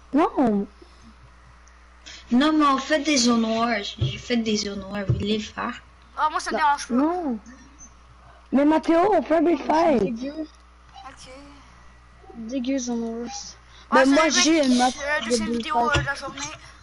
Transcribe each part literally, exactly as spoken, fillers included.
Non. Non, mais on fait des zones noires. J'ai fait des zones noires. Vous voulez le faire? Ah, moi ça me Non. dérange pas. Non. Mais Mathéo, on fait des fight. Dégueu. Ok. Dégueu, Zone Wars. Ouais, Ben, moi, c'est j'ai une map la de deuxième vidéo euh, bullfight. de la journée.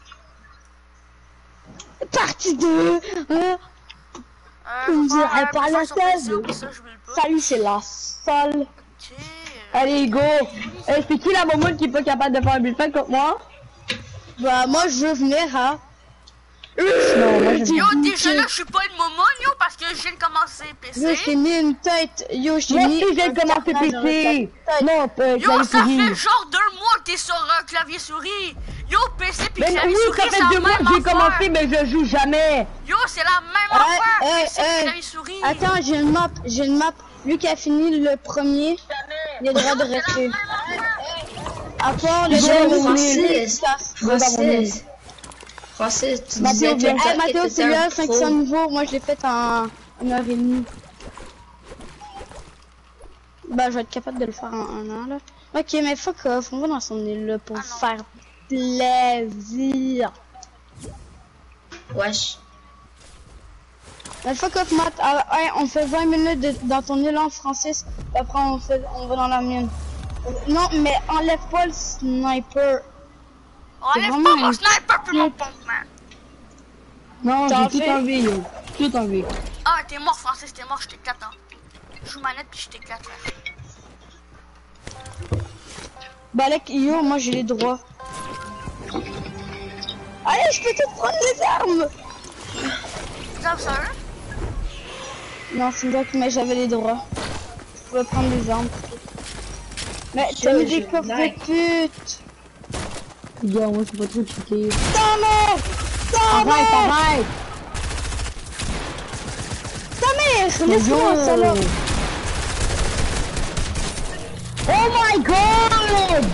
Partie deux. Hein? Euh, Tu me je vais faire dirais un pas la bullfight sur P C, seule. oublie ça, je le pas. Salut, c'est la salle. Ok. euh, Allez, go. Eh, c'est qui la momoune qui est pas capable de faire un bullfight contre moi? Bah, moi, je veux venir, hein. Non, moi je Yo, déjà là, je suis pas une momone, yo, parce que je viens de commencer P Yo, je C. t'ai mis une tête. Yo, je t'ai Moi mis. aussi, j'ai un commencé carnage dans P C. la tête. Non, euh, Yo, clavier ça souris. fait genre deux mois que t'es sur euh, clavier souris. Yo, P C pis Mais clavier oui, souris, ça c'est fait la deux mois même que j'ai affaire. commencé, mais je joue jamais. Yo, c'est la même Ouais, affaire, hey, P C pis hey. clavier souris. Attends, j'ai une map. J'ai une map. Lui qui a fini le premier, il a le droit de rester. À part le Yo, dernier, Francis. Francis. Francis, tu Mathéo, disais tout viens. le Hey, temps que Mathéo, t'étais c'est là, un cinq pro. cents niveaux. Moi, je l'ai fait en une heure et demie. Bah, je vais être capable de le faire en un an, là. Ok, mais fuck off. On va dans son île, là, pour Ah non. faire plaisir. Wesh. Mais fuck off, Matt. Ah, ouais, on fait vingt minutes de- dans ton île en Francis. Et après, on, fait, on va dans la mienne. Non, mais enlève pas le sniper. Enlève vraiment pas mon une sniper pis mon pompe, man. Non, T'as j'ai tout enlevé? enlevé, yo. Tout enlevé. Ah, t'es mort, Francis, t'es mort, je t'éclate, hein. Je joue manette pis je t'éclate, frère. Balek, yo, moi j'ai les droits. Allez, je peux te prendre les armes. Ça, vous savez? Non, c'est vrai que mais j'avais les droits. Je pouvais prendre les armes. Mais t'as Yo, mis des je coffres like. de pute. Yo, moi, c'est pas trop cheaté. Ta mère. Ta Arrête, mère. arrête. Ta mère. Laisse-moi, Yo. salope. Oh my god!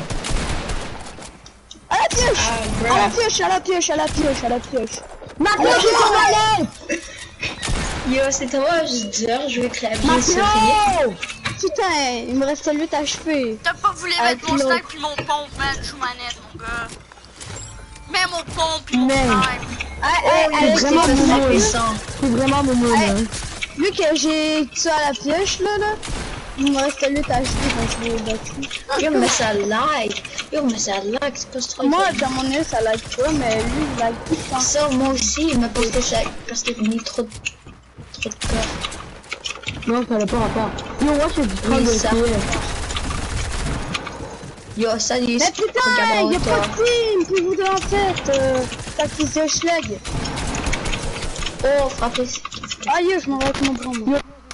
À la pioche. Ah, À la bro. pioche, à la pioche, à la pioche, à la pioche. Mathéo, j'ai ton manette! Yo, c'est tellement juste dur, je vais clavier souris. Mathéo! Putain, il me restait huit H P. T'as pas voulu Avec mettre mon l'autre. snipe pis mon pompe, man. Je joue manette, mon gars. Mets mon pompe pis mon Man. snipe. Ah, Oh, ah, il est avec vraiment les trop amis, puissant. C'est vraiment mon mot, Hey. là. vu que j'ai tué à la pioche là, là, il me restait huit H P quand je l'ai battu. Yo, mais ça like. Yo, mais ça like, c'est pas ce truc. Moi, dans mon nez, ça like pas, mais lui, il like tout le temps. Ça, moi aussi, mais parce que j'ai parce que j'ai mis trop de trop de peur. Non, ça n'a pas rapport. Yo, moi, j'ai du trente Oui, de ça. pied. Yo, salut. Mais putain, regarde y'a en pas hauteur. de team, puis vous deux en fait, euh, tactique de schlag. Oh, frappez. Aïe, je m'en vais avec mon bras, moi.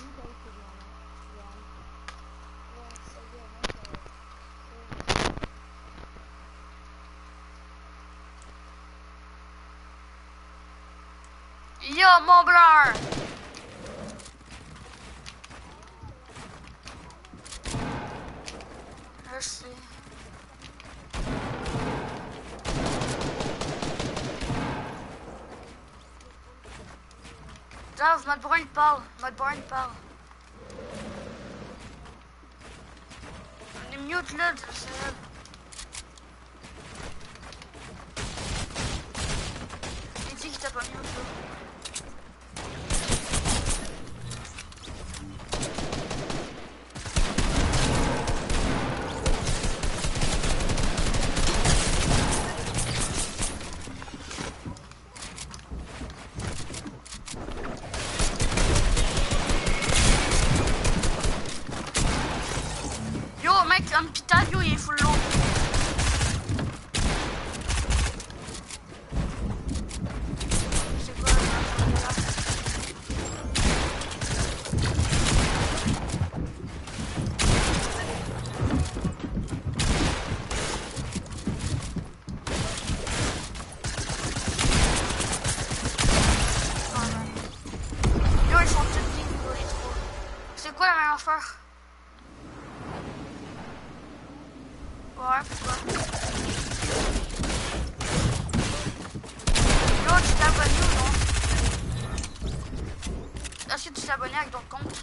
Yo, mon blur. Je sais. Dave, Matt Brun il parle. Matt Brun il parle. On est mute là, c'est elle. Il dit qu'il t'a pas mute là. Yo mec, un pital, yo il est full long. C'est quoi là? Yo ils sont tous dignes, yo les trop. C'est quoi la même affaire? Ouais, pourquoi? Yo, tu t'es abonné ou non? Est-ce que tu t'es abonné avec ton compte?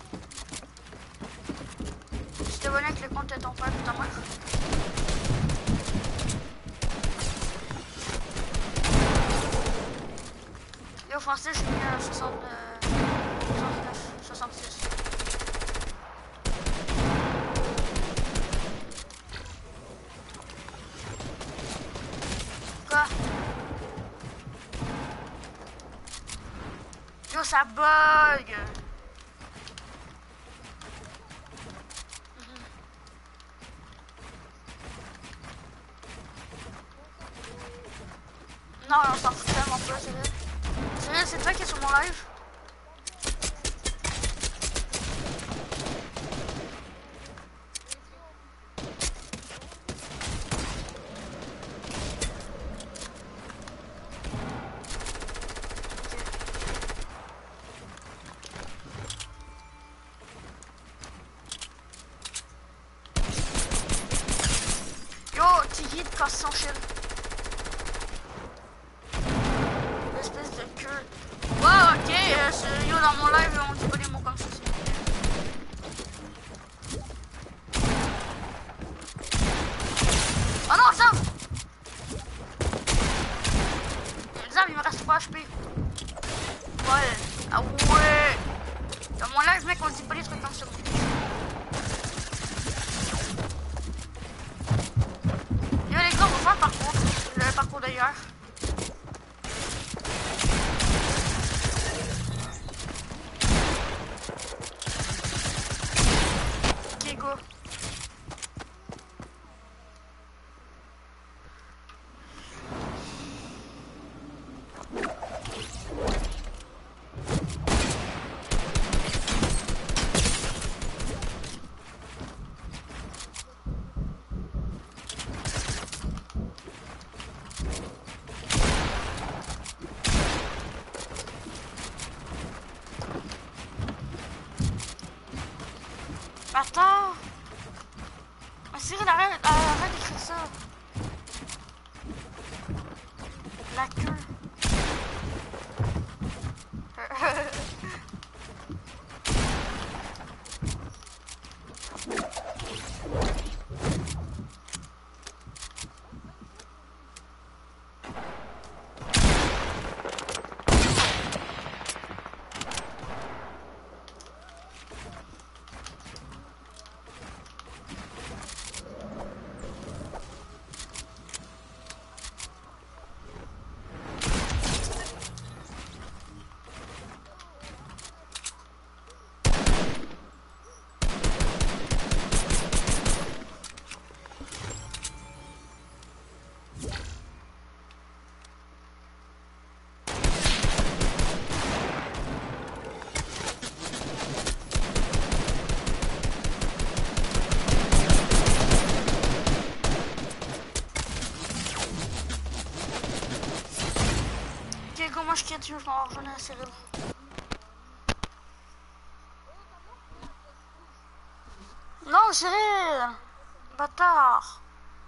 Tu t'es abonné avec le compte de ton père et ta mère? au français, j'ai mis un soixante, euh, soixante-neuf, soixante-six. Quoi? Yo, ça bug! Non, on s'en fout tellement pas, c'est vrai. C'est vrai, c'est toi qui es sur mon live? Yo, Tiggy de casse son shield. Espèce de queue. Wow, ok, euh, yo, dans mon live, on dit pas des mots comme ça. Oh non, Zab! Zab, il me reste trois H P. Ouais. Ah ouais! Dans mon live, mec, on dit pas des trucs comme ça. Yo, les gars, on va faire le parcours. Le parcours d'ailleurs. Ok, go. Attends! Mais Cyril, arrête, arrête d'écrire ça! La queue! Moi je quitte, je vais en rejoindre à Cyril. Non, Cyril! Bâtard!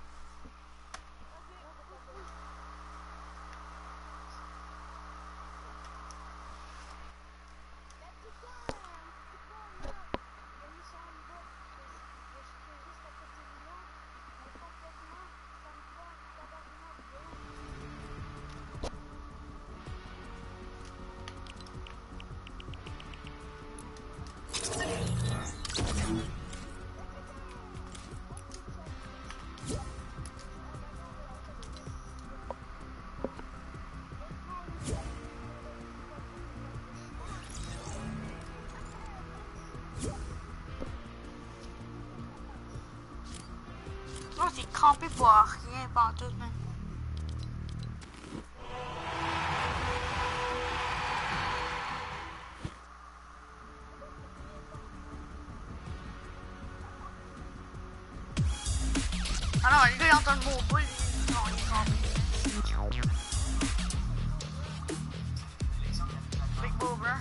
Non, j'ai crampé pour rien, pas en tout, même. Ah non, les gars, ils entendent le mot boule. Non, il est crampé. Big Boober.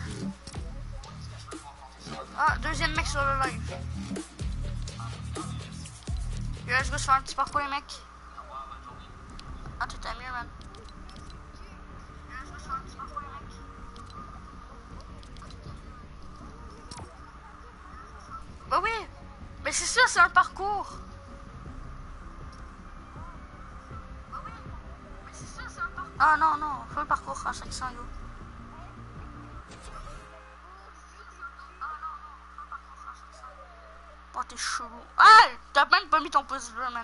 Ah, deuxième mec sur le live. Yo, let's go se faire un petit parcours, les mecs. Ah, tout est mieux, man. Yo, let's go se faire un petit parcours, les mecs. Bah oui, mais c'est ça, c'est un parcours. Bah oui, mais c'est ça, c'est un parcours. Ah non, non, fais le parcours à cinq cents, yo. chelou. Ah! T'as même pas mis ton pouce bleu, man.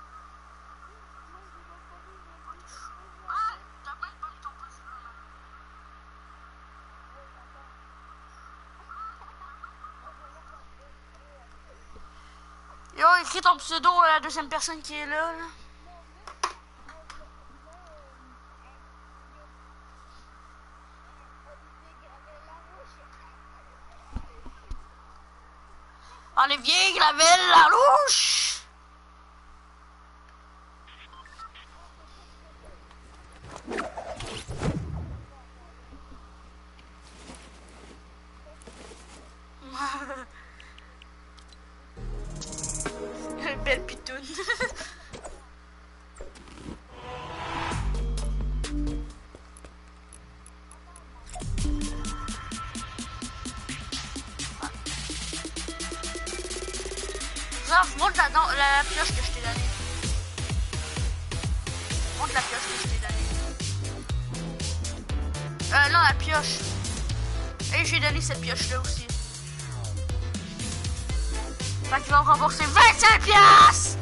Ah! T'as même pas mis ton pouce bleu, man. Yo, écris ton pseudo à la deuxième personne qui est là, là. Olivier Gravel Larouche. Belle pitoune. Montre la, la, la pioche que je t'ai donnée. Montre la pioche que je t'ai donnée. Euh, non, la pioche. Et j'ai donné cette pioche-là aussi. Fait qu'il va me rembourser vingt-cinq piastres!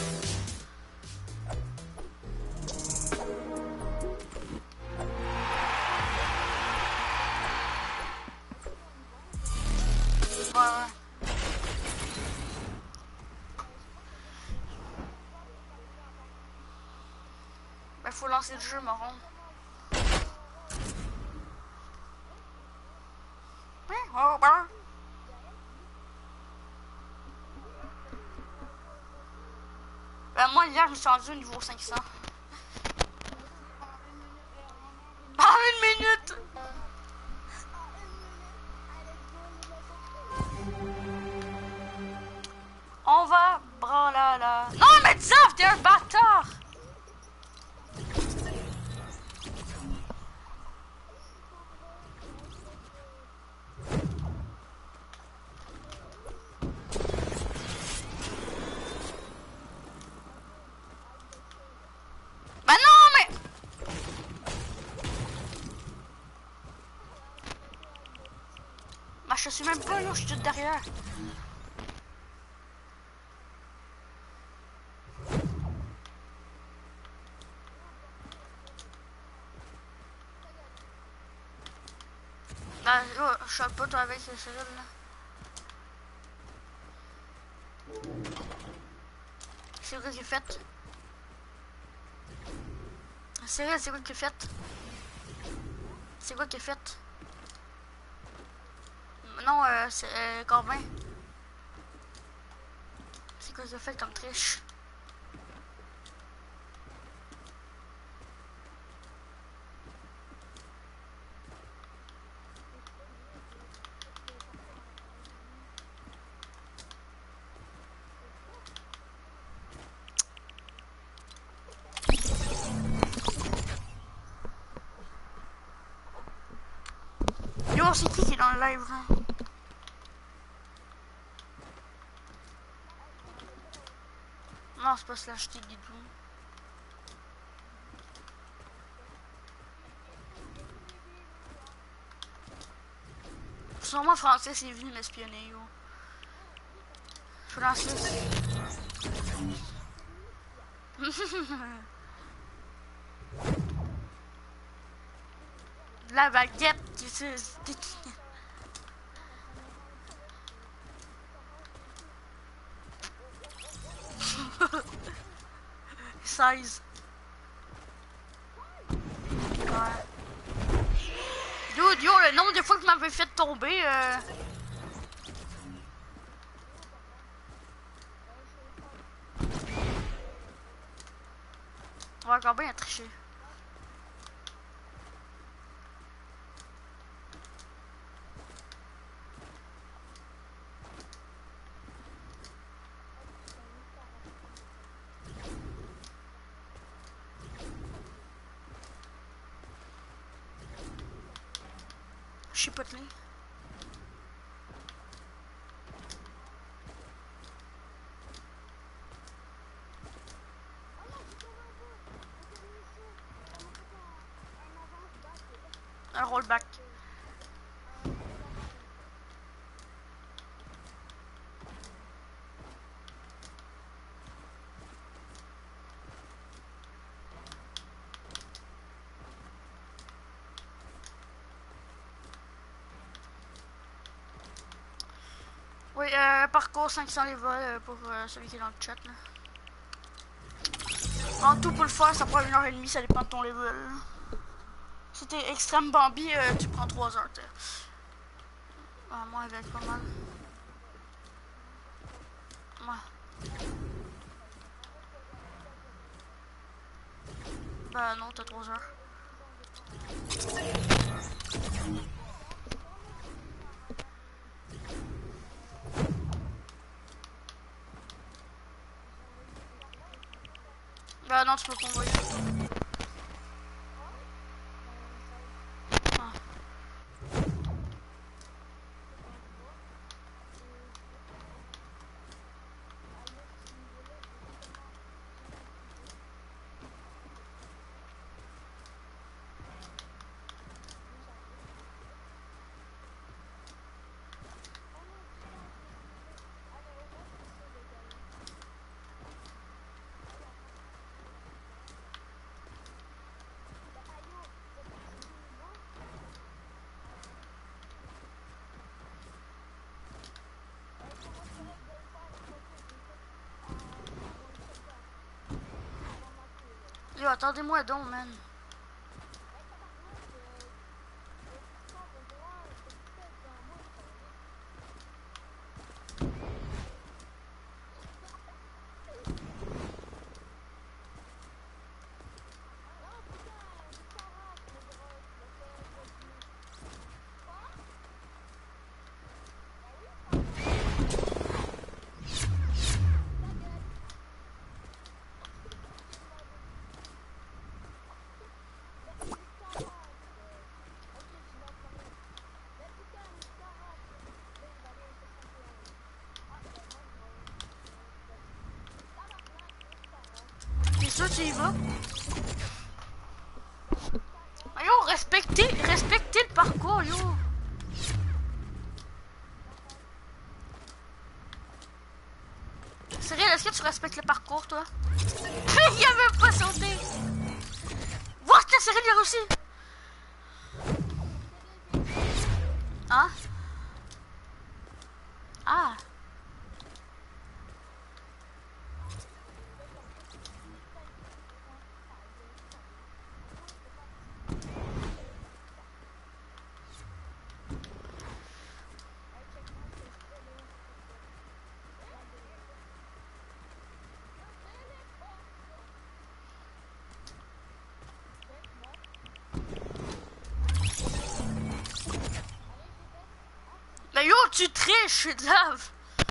Ouais, ouais. Ben, faut lancer le jeu, marron. Oh, ben. Ben, moi, hier, je me suis rendu au niveau cinq cents. Ah, une minute! On va bralala. Non, mais Zaf, t'es un bâtard! Ben non, mais... Ben, je suis même pas là, je suis tout derrière. Ben là, je suis pas toi avec ce cellule là. C'est quoi qu'il fait? C'est vrai, c'est quoi qu'il fait? C'est quoi qu'il fait? Non, euh, c'est euh, Corbin. C'est quoi qu'il fait comme triche? Yo, c'est qui qui est dans le live là? Non, c'est pas slash T Guidou. Sûrement Francis est venu m'espionner, yo. Francis. La baguette qui se... seize. Ouais. Dude, yo, le nombre de fois que tu m'avais fait tomber, euh... on va encore bien tricher. Chipotle. Un rollback. Oui, euh, parcours cinq cents level euh, pour euh, celui qui est dans le chat. Là. En tout, pour le faire, ça prend une heure et demie, ça dépend de ton level. Si t'es extrême Bambi, euh, tu prends trois heures. Ah, moi, avec pas mal. Ouais. Bah non, t'as trois heures. Bah non, tu peux pas envoyer. Ah. Yo, attendez-moi donc, man. T'es sûr que tu y vas? Ah, yo, respectez, respectez le parcours, yo. Cyril, est-ce que tu respectes le parcours, toi? Il a même pas sauté. Voir que Cyril y a réussi. Ah? Ah? Mais yo, tu triches, je suis de lave.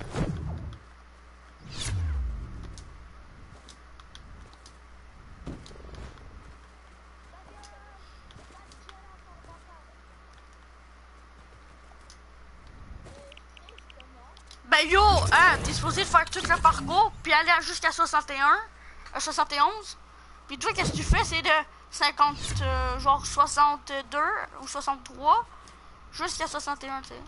Ben yo, hein, t'es supposé faire tout le parcours, puis aller jusqu'à soixante et un, à soixante et onze. Puis toi, qu'est-ce que tu fais, c'est de cinquante, euh, genre soixante-deux ou soixante-trois, jusqu'à soixante et un, tu sais.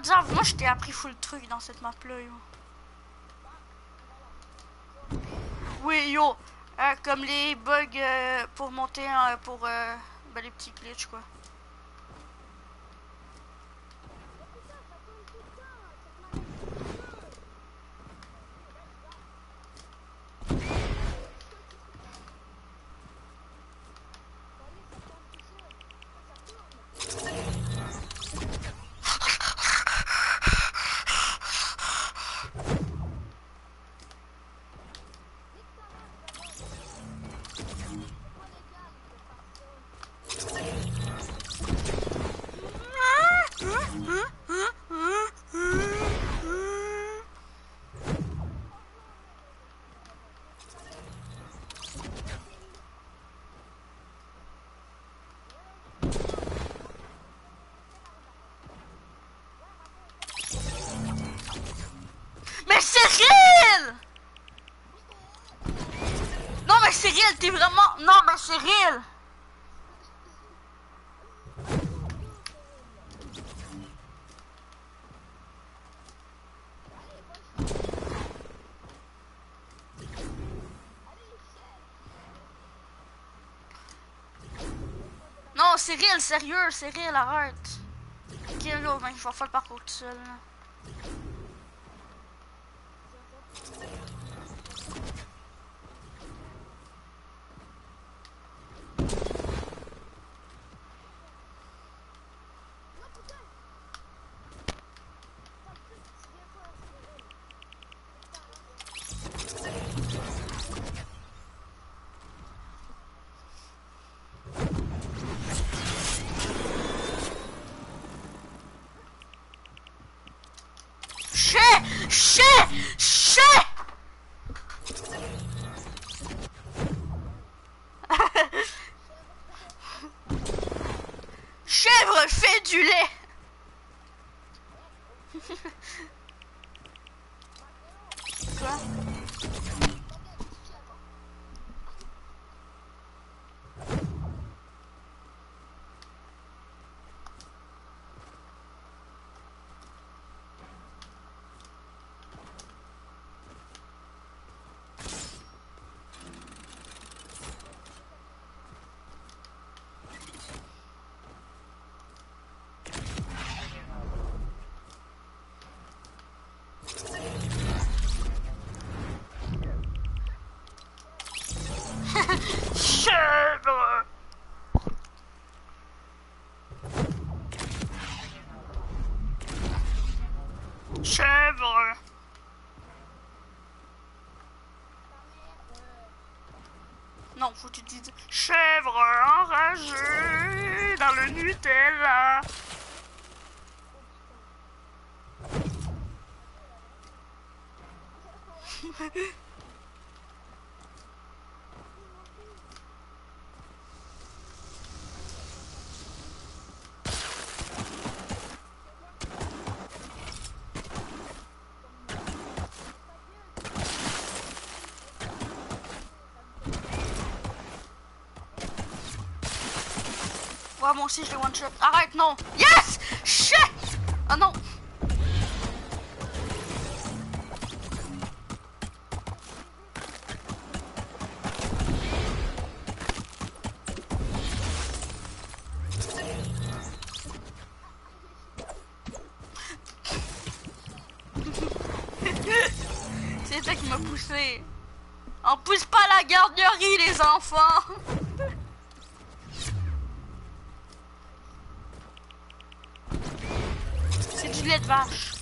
dire, moi je t'ai appris full truc dans cette map là, yo. Oui, yo. Euh, comme les bugs euh, pour monter, euh, pour euh, ben, les petits glitches, quoi. Mais Cyril! Non mais Cyril, t'es vraiment... Non mais Cyril! Non Cyril, sérieux, Cyril, arrête. Ok, yo, ben, je vais faire le parcours tout seul. Là. Chèvre fait du lait. Quoi? Chèvre. Chèvre. Non, faut que tu dises chèvre enragée dans le Nutella. Ouais, moi aussi je l'ai one shot. Arrête, non. Yes! Shit! Ah non. C'est toi qui m'a poussé. On pousse pas la garderie, les enfants. C'est du lait de vache.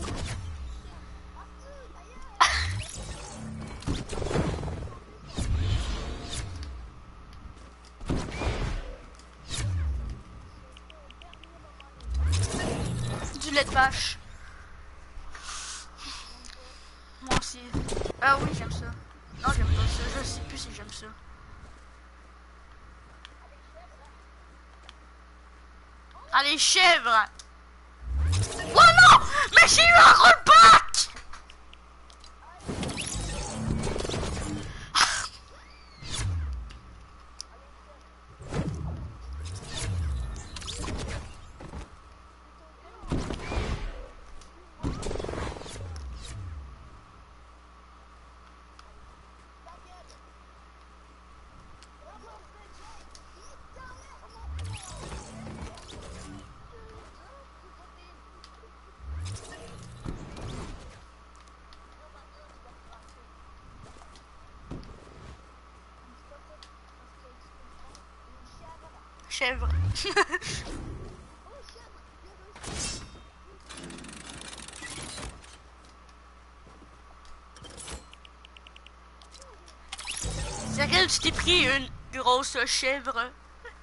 Du lait de vache. Moi aussi. Ah oui, j'aime ça. Non, j'aime pas ça. Je sais plus si j'aime ça. Allez, chèvre. Oh non! Mais j'ai eu un rollback! chèvre. Cyril, tu t'es pris une grosse chèvre.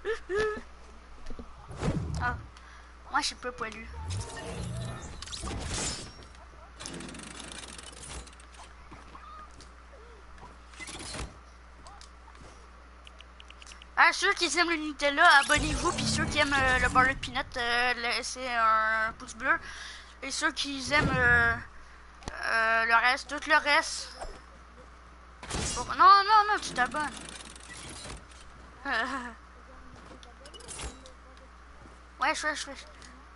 Ah, moi je suis peu poilu. Ah, ceux qui aiment le Nutella, abonnez-vous. Puis ceux qui aiment euh, le beurre de peanut, euh, laissez un pouce bleu. Et ceux qui aiment euh, euh, le reste, tout le reste. Bon, non, non, non, tu t'abonnes. Ouais, je fais, je fais.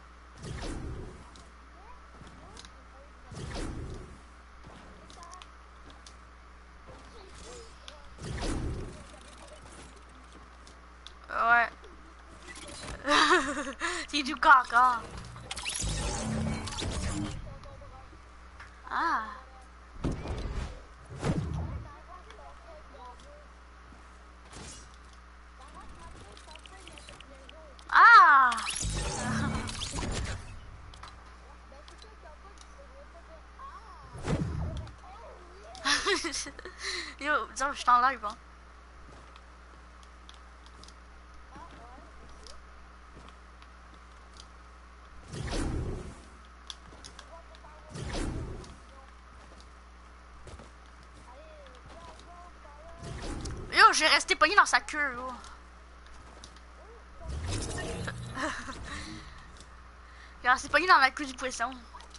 Ouais. C'est du caca. Ah. Ah. Yo, disons, je suis en live, hein. Yo, j'ai resté pogné dans sa queue, là. J'ai resté pogné dans la queue du poisson.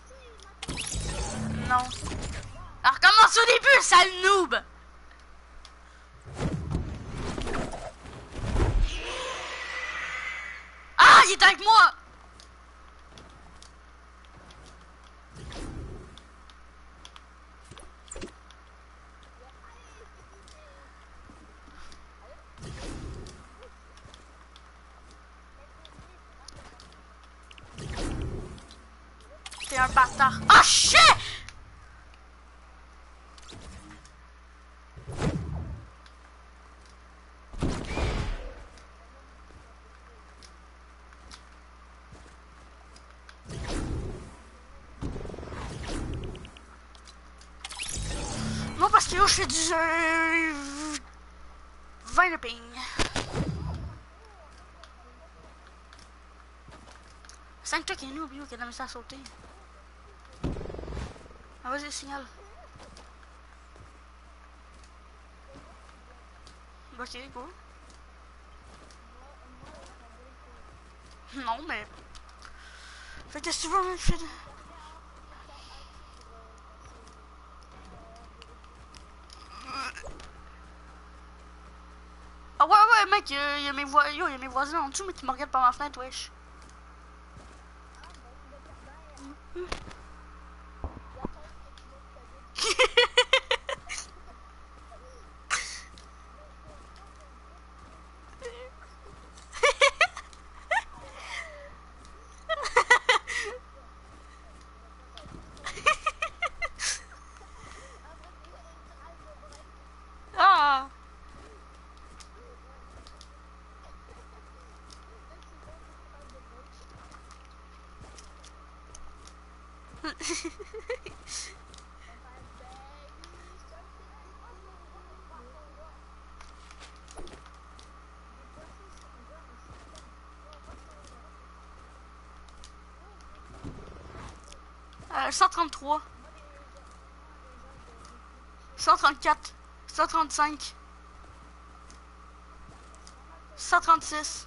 Non. Alors recommence au début, sale noob! Ah, il est avec moi! T'es un bâtard. Ah, oh, shit! Non, parce que là, je fais du euh, vingt de ping. cinq toi qui est noob, yo, qui a de la misère à sauter. Ah, vas-y, signale. Ok, go. Non, mais... Fais qu'est-ce que tu veux, mec, fais... Ah ouais, ouais, mec, il y, y a mes voisins, yo, y a mes voisins en dessous, mais qui me regardent par ma fenêtre, wesh. Ah. euh, cent trente-trois. cent trente-quatre. cent trente-cinq. cent trente-six.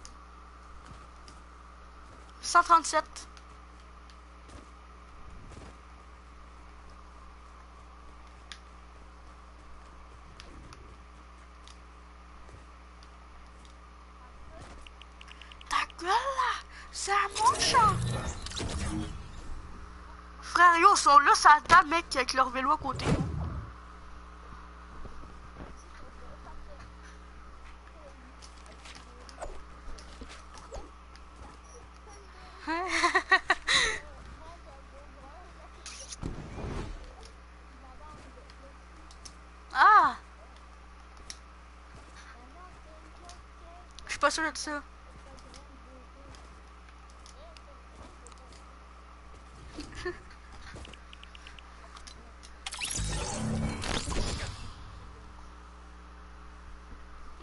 cent trente-sept. Ta gueule là, c'est à mon champ. Frère, yo, ils sont là, ça table, mec, avec leur vélo à côté. Ah! Je suis pas sûr de ça.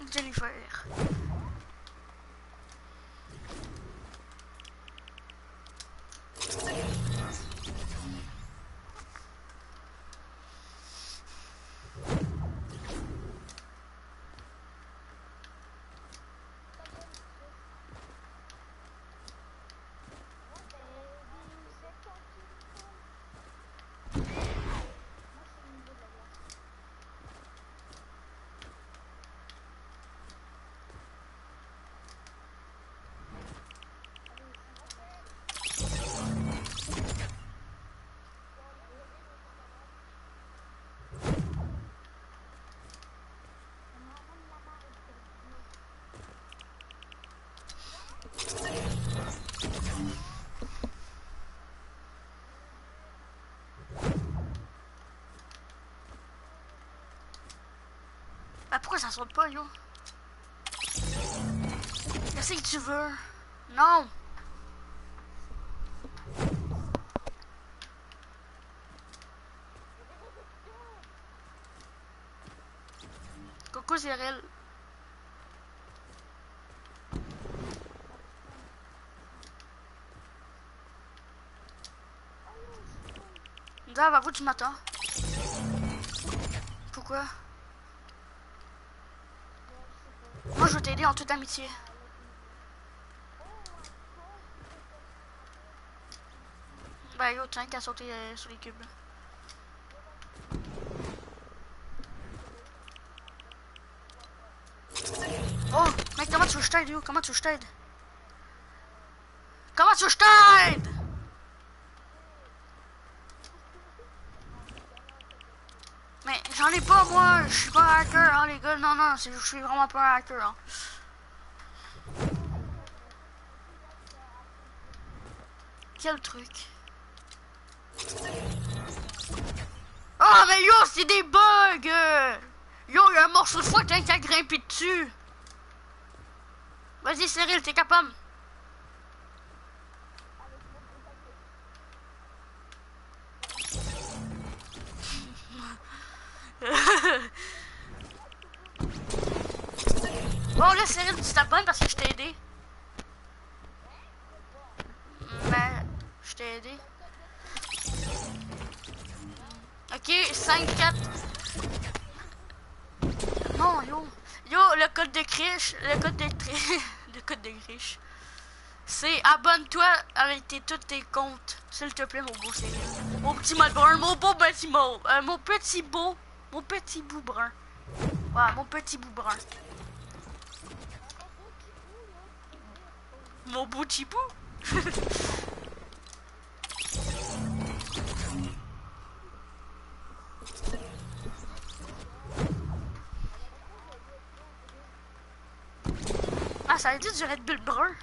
Jennifer. Bah pourquoi ça saute pas, yo? Qu'est-ce que tu veux? Non! Coucou Cyril. Dave, avoue, tu m'attends. Pourquoi? Moi, je veux t'aider en toute amitié. Bah yo, tiens qu'à sauter euh, sur les cubes. Oh, mec, comment tu veux que je t'aide, yo? Comment tu veux que je t'aide? Comment tu veux que je t'aide? Mais j'en ai pas, moi, je suis pas un hacker, hein, les gars. Non, non, je suis vraiment pas un hacker, hein. Quel truc? Oh, mais yo, c'est des bugs! Yo, il y a un morceau de foie qui a grimpé dessus. Vas-y, Cyril, t'es capable. Bon, là, Cyril, tu t'abonnes parce que je t'ai aidé. Mais, je t'ai aidé. Ok, cinq, quatre. Non, yo. Yo, le code de criche, le code de tri... le code de criche. C'est abonne-toi avec tes, tous tes comptes. S'il te plaît, mon beau Cyril. Mon petit mal brun, mon beau petit mot. Euh, mon petit beau. Mon petit bout brun. Voilà, mon petit bout brun. Mon beau petit bout. Ah, ça a dit du Red Bull brun.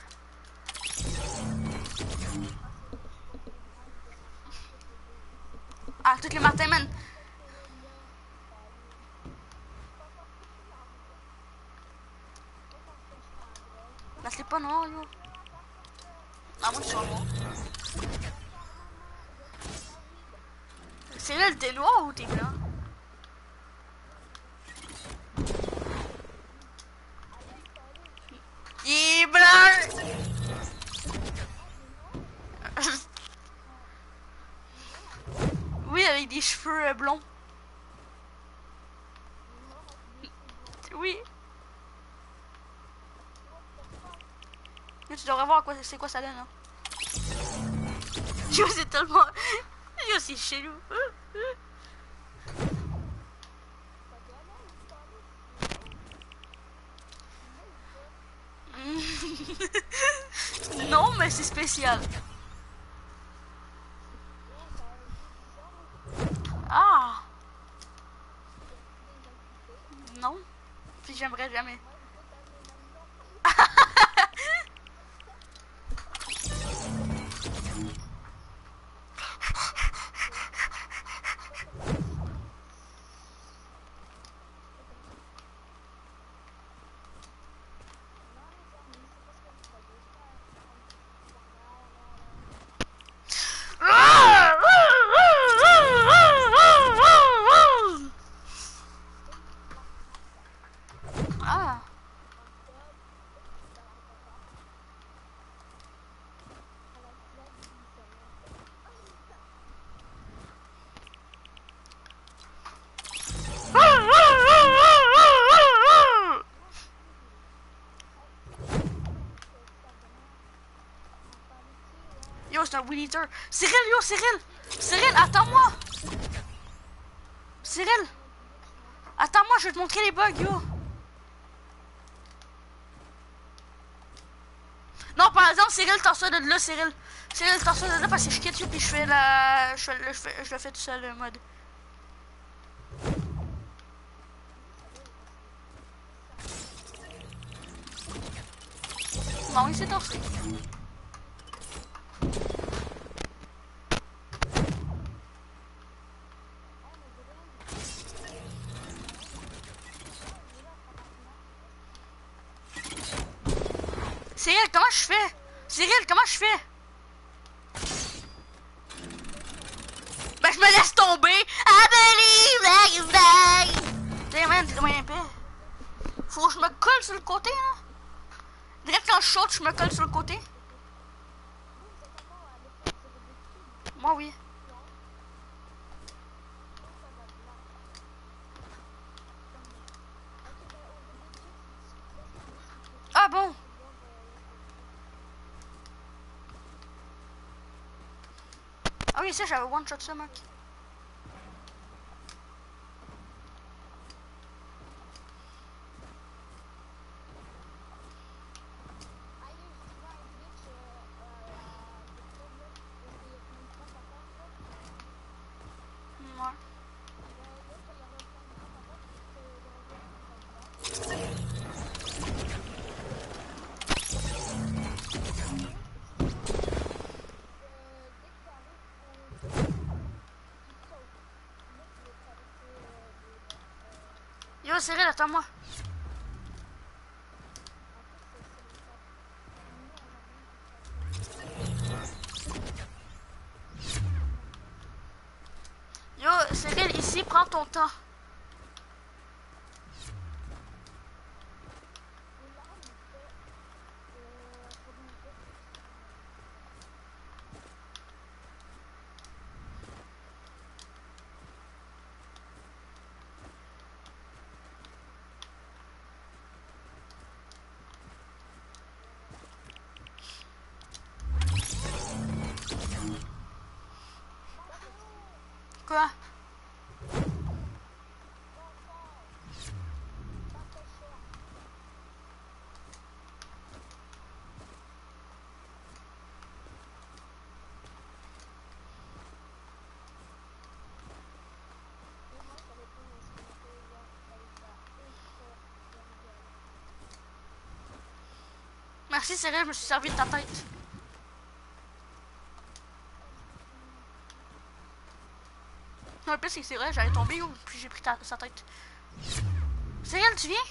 Ah, tous les matins, man. Là, c'est pas noir, yo. Ah, moi, je suis en noir. C'est là, t'es noir ou t'es blanc? Il est blanc! Oui, avec des cheveux euh, blonds. Oui. Mais tu devrais voir quoi, c'est quoi ça donne, hein. Yo, c'est tellement... Yo, c'est chelou. Non, mais c'est spécial. Ah. Non. Puis j'aimerais jamais. Ah. Yo, c'est un Weed Eater. Cyril, yo, Cyril. Cyril, attends-moi. Cyril. Attends-moi, je vais te montrer les bugs, yo. Non, par exemple, Cyril, t'en sors de là, Cyril. Cyril, t'en sors de là parce que je quitte, yo, puis je fais la... Je, fais, je, fais, je le fais tout seul, le mode. Non, il s'est torsé. Cyril, comment je fais? Cyril, comment je fais? Ben, je me laisse tomber. I believe I can fly. T'sais, man, t'es moyen épais. Faut que je me colle sur le côté, hein? Direct quand je saute, je me colle sur le côté. Moi, oui. Ah bon? Ah oui, ça, j'avais one shot ça, mec. Yo, Cyril, attends-moi. Yo, Cyril, ici, prends ton temps. Quoi? Merci Cyril, je me suis servi de ta tête. Non, le pire c'est que c'est vrai, j'allais tomber ou puis j'ai pris ta, sa tête. Cyril, tu viens?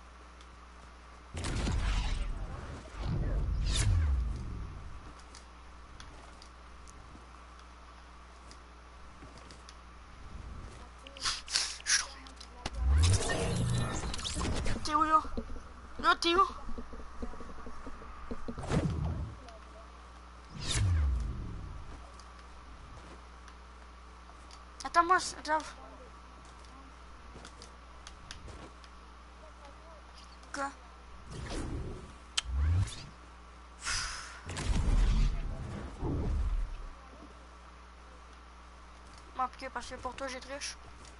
T'es où là? Là, t'es où? Attends-moi, attends. Quoi? Bon, ok, parce que pour toi, j'ai triche.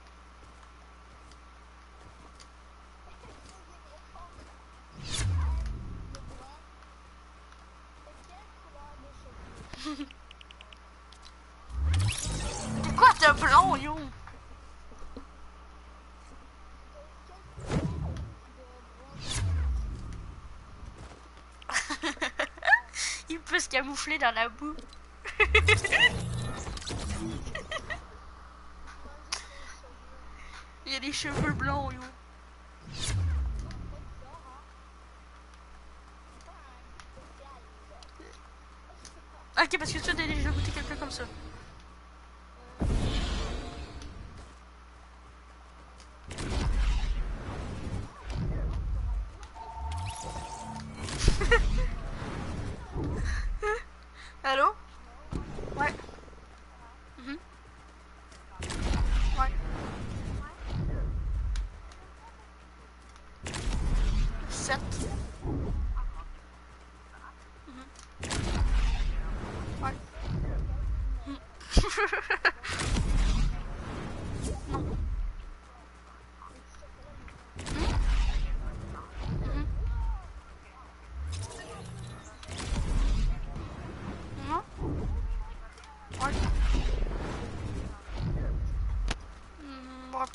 T'es quoi, t'es blond, yo? Il peut se camoufler dans la boue. Il y a des cheveux blonds, yo. Ok, parce que tu as déjà goûté quelqu'un comme ça. Allô? Ouais. Mhm. Ouais. Sept. Mhm. Ouais.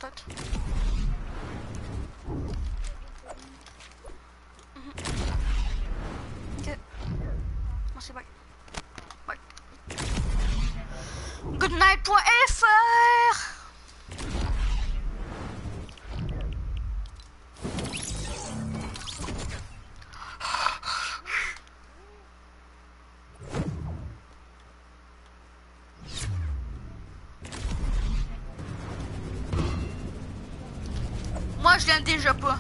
peut-être. Mhm. Ok. Moi c'est bye. Bye. Goodnight.fr. Moi je l'aime déjà pas.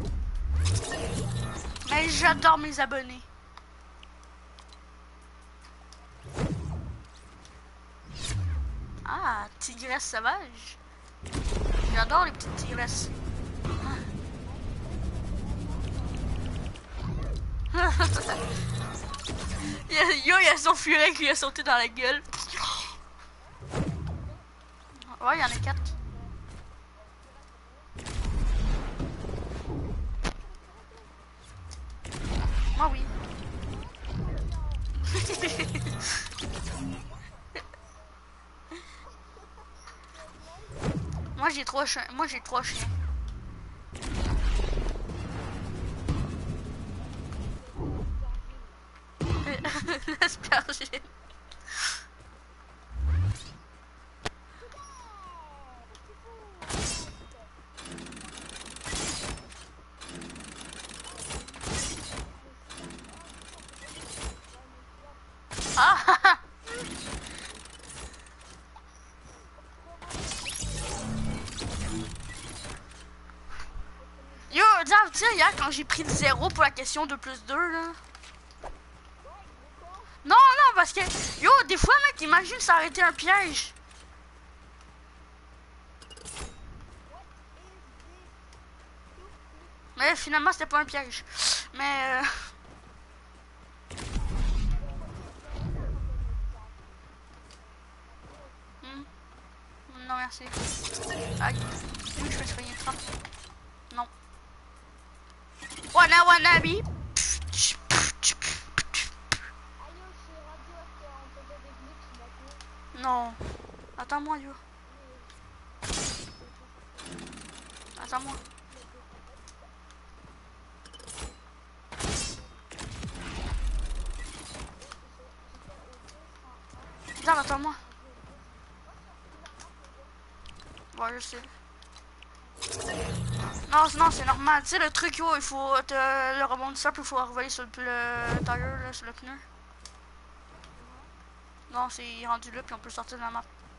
Mais j'adore mes abonnés. Ah, tigresse sauvage. J'adore les petites tigresses. Yo, il y a son furet qui lui a sauté dans la gueule. Ouais, il y en a quatre. Moi, oui. Moi, j'ai trois chiens. Moi, j'ai trois chiens. L'aspergine. Ah. Yo, Diable, tu sais, hier, quand j'ai pris le zéro pour la question deux plus deux, là. Non, non, parce que, yo, des fois, mec, imagine, ça aurait été un piège. Mais finalement, c'était pas un piège. Mais... Euh... Hmm. Non, merci. Aïe. Oui, je vais soigner trente. Non. Wanna wannabe. Non. Attends-moi, yo. Attends-moi. Attends, attends-moi. Ouais, je sais. Non, non, c'est normal. Tu sais, le truc, yo, il faut te le rebondisseur, puis il faut revoler sur le, le tire, là, sur le pneu. Non, c'est rendu là, puis on peut sortir de la map.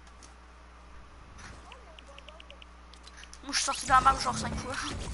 Moi, je suis sorti de la map genre cinq fois.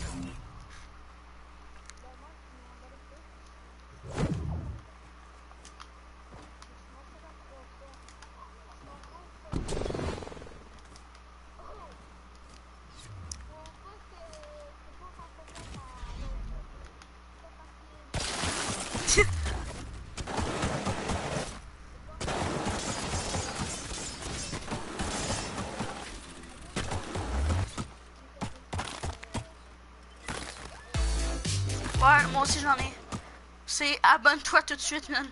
Ouais, moi aussi j'en ai. C'est abonne-toi tout de suite, man.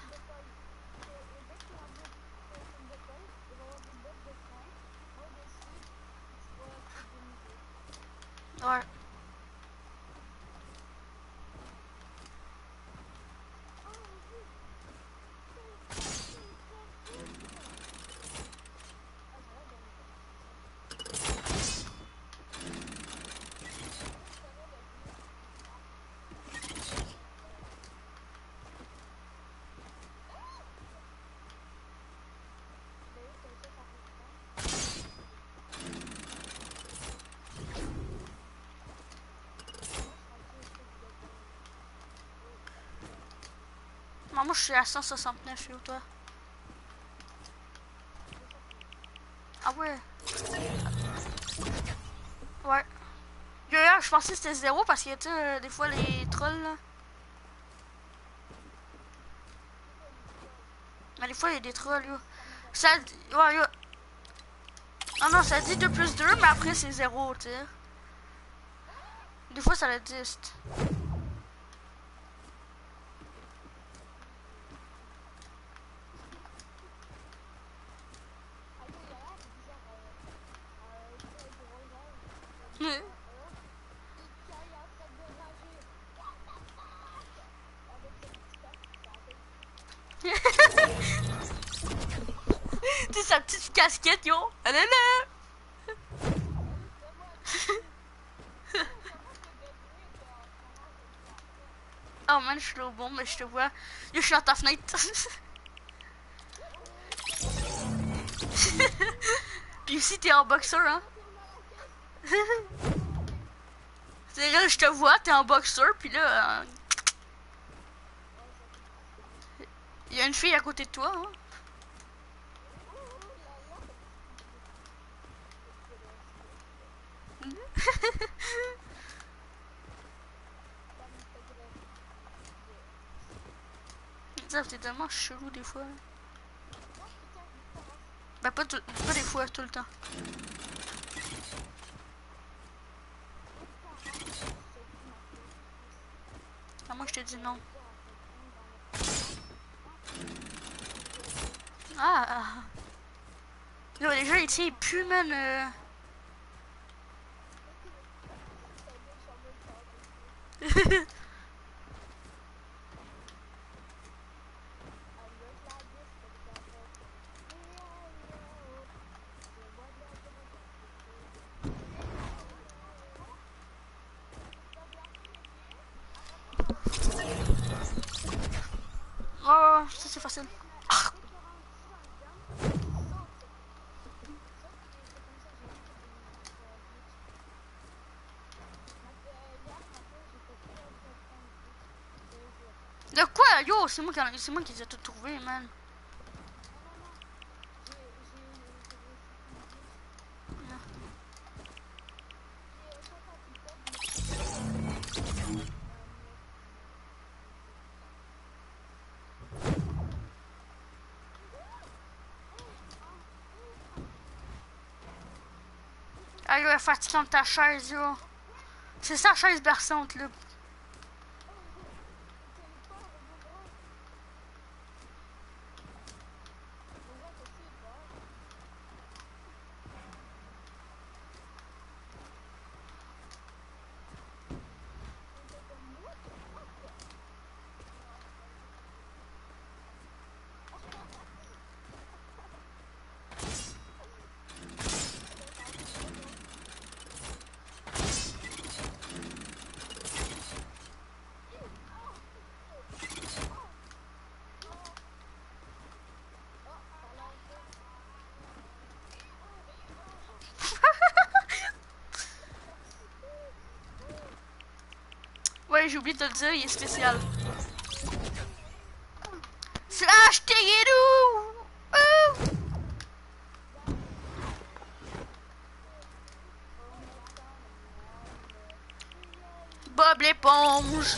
Ouais. Moi, je suis à cent soixante-neuf, yo, toi. Ah ouais. Ouais. Yo, hier, je pensais que c'était zéro parce qu'il y a, tu sais, des fois, les trolls, là. Mais des fois, il y a des trolls, yo. Ça... Ouais, yo. Ah non, ça dit deux plus deux, mais après, c'est zéro, tu sais. Des fois, ça existe. Tu sais, sa petite casquette, yo. Elle est là. Oh man, je suis là au bon, mais je te vois. Yo, je suis à ta fenêtre. Puis aussi, t'es en boxeur, hein. C'est là, je te vois, t'es en boxeur, puis là... Euh... Il y a une fille à côté de toi, hein. Ça, c'est tellement chelou des fois. Bah pas, tout, pas des fois, tout le temps. Ah, moi je te dis non. Ah! Là, déjà, il tient, il pue, man. Euh... Oh, ça c'est facile. Ah. De quoi? Yo, c'est moi qui c'est moi qui les ai tout trouvés, man. Ah, yo, elle est fatigante ta chaise, yo. C'est sa chaise berçante, là. Ouais, j'ai oublié de te le dire, il est spécial. Slash Tegeru! Oh! Bob l'éponge!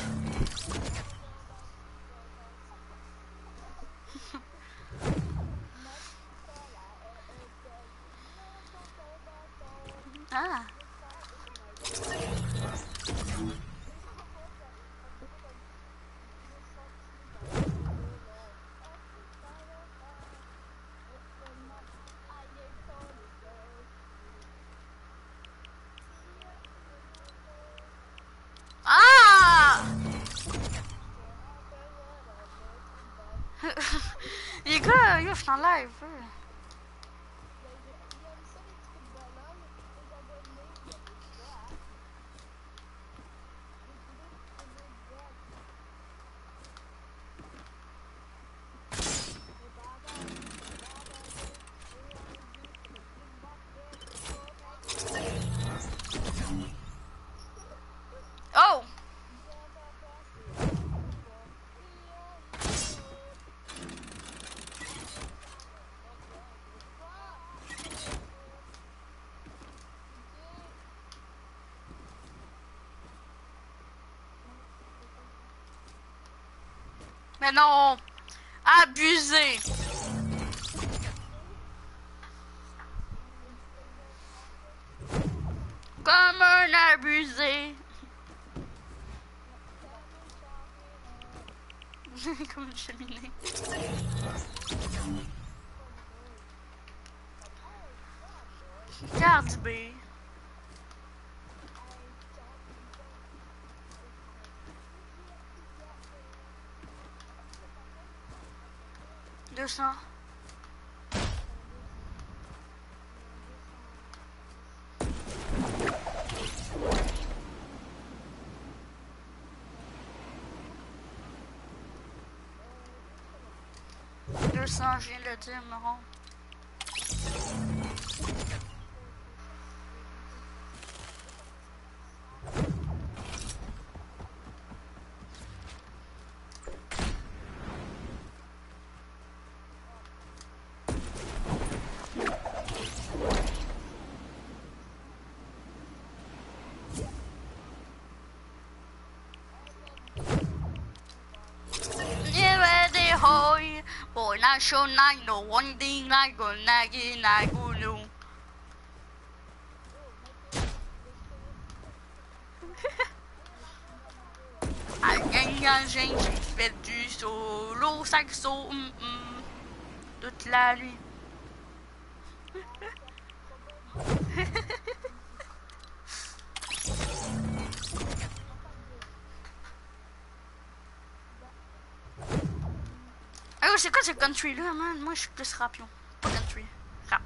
Ah! Ah! Les gars, yo, je suis en live. Oh! Mais non! Abusé! Comme un abusé! Comme une cheminée. Cardi B. deux cents. deux cents, je viens de le dire, Moron. Boy, not sure night, no one thing like go naggy, nagu, no. A gang a gente fait du solo saxo, mm, mm, toute la nuit. Ah oui, c'est quoi ce country là, man? Moi je suis plus rapion. Pas country. Rap.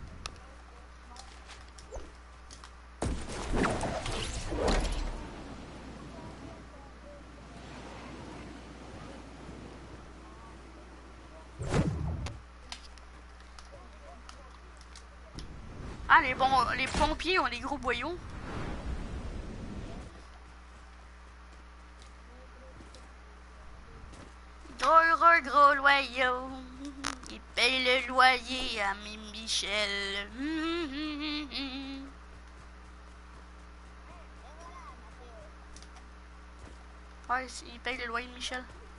Ah, les, bons, les pompiers ont des gros boyaux. Gros, gros loyaux, il paye le loyer à mes Michel. Ouais, il paye le loyer de Michel.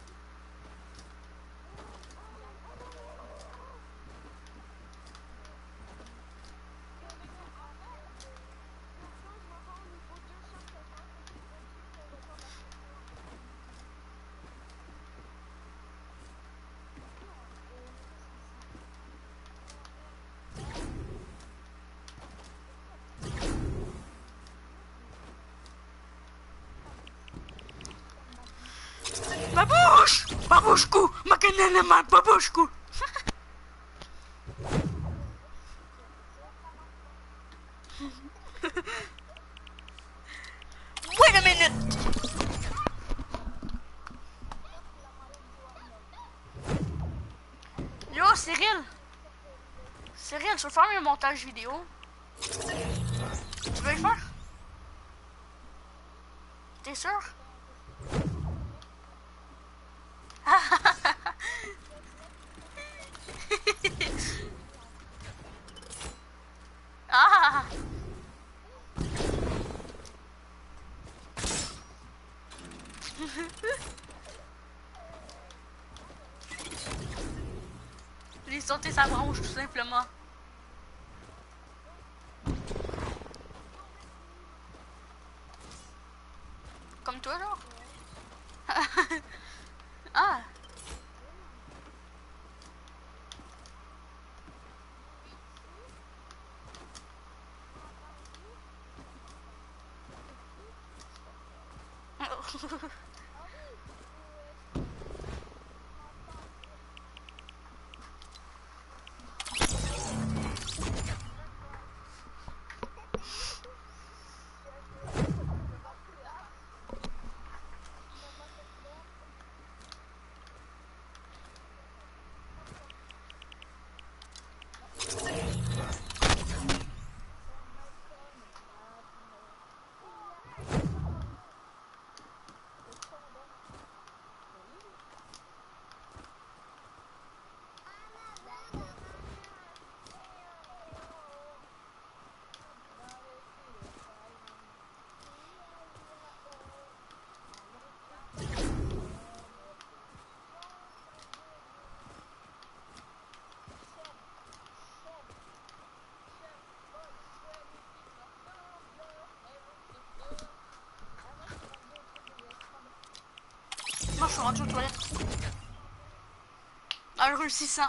Babush! Babushku! Maganda naman, babushku! Wait a minute! Yo, Cyril! Cyril, je veux faire un montage vidéo. Tu veux le faire? T'es sûr? Ah! Il est sauté sa branche tout simplement. Comme toi, genre? Ah! Moi je suis rendu aux toilettes. Dans le rue six cents.